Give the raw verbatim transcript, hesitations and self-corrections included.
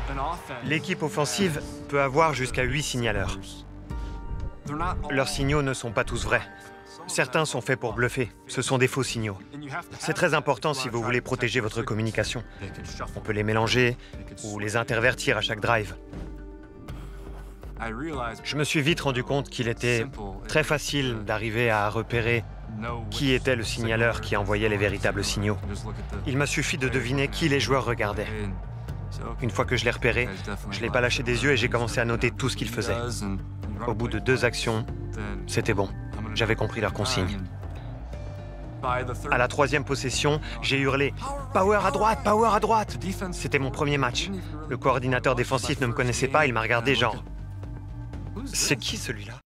L'équipe offensive peut avoir jusqu'à huit signaleurs. Leurs signaux ne sont pas tous vrais. Certains sont faits pour bluffer. Ce sont des faux signaux. C'est très important si vous voulez protéger votre communication. On peut les mélanger ou les intervertir à chaque drive. Je me suis vite rendu compte qu'il était très facile d'arriver à repérer qui était le signaleur qui envoyait les véritables signaux. Il m'a suffi de deviner qui les joueurs regardaient. Une fois que je l'ai repéré, je ne l'ai pas lâché des yeux et j'ai commencé à noter tout ce qu'il faisait. Au bout de deux actions, c'était bon. J'avais compris leurs consignes. À la troisième possession, j'ai hurlé « Power à droite, power à droite !» C'était mon premier match. Le coordinateur défensif ne me connaissait pas, il m'a regardé genre « C'est qui celui-là »